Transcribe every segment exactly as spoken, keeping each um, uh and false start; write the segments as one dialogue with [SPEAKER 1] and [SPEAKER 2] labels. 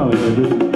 [SPEAKER 1] Holly, baby.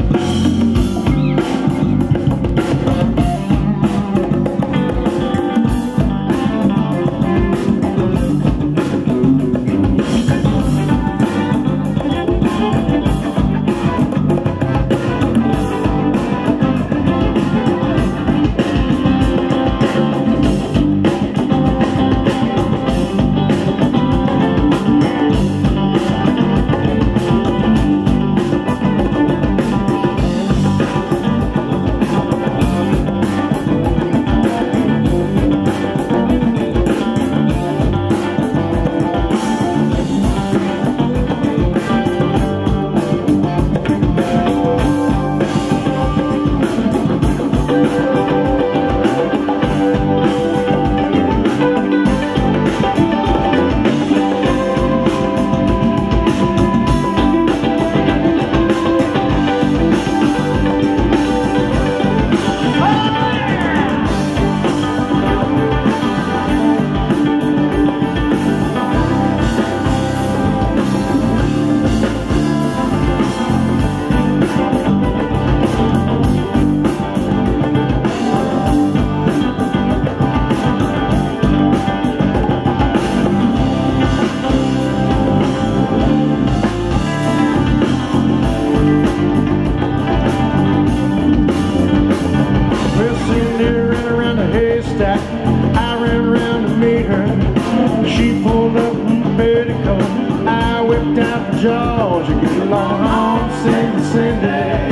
[SPEAKER 1] I ran around to meet her. She pulled up in the petticoat. I whipped out the jaws. You get along home, Cindy, Cindy.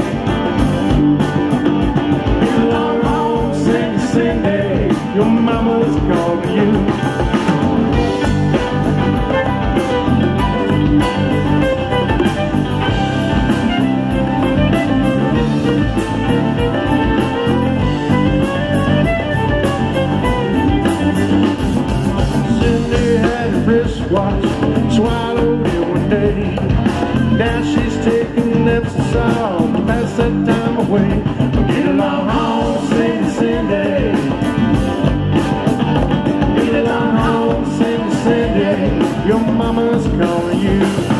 [SPEAKER 1] Get along home, Cindy, Cindy. Your mama's calling you. Watch, swallowed it one day. Now she's taking Epsom to pass that time away. Get along home, Cindy, Cindy. Get along home, Cindy, Cindy. Your mama's calling you.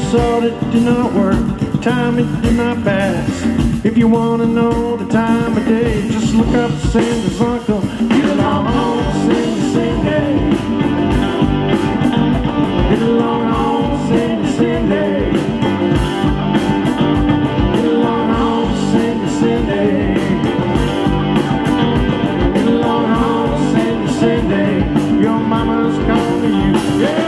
[SPEAKER 1] thought it did not work, time it did not pass. If you want to know the time of day, just look up Santa's uncle. Get along home, Cindy, Cindy. Get along home, Cindy, Cindy. Get along home, Cindy, Cindy. Get along home, Cindy, Cindy. Your mama's calling you, yeah.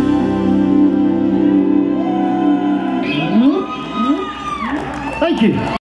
[SPEAKER 2] Thank you.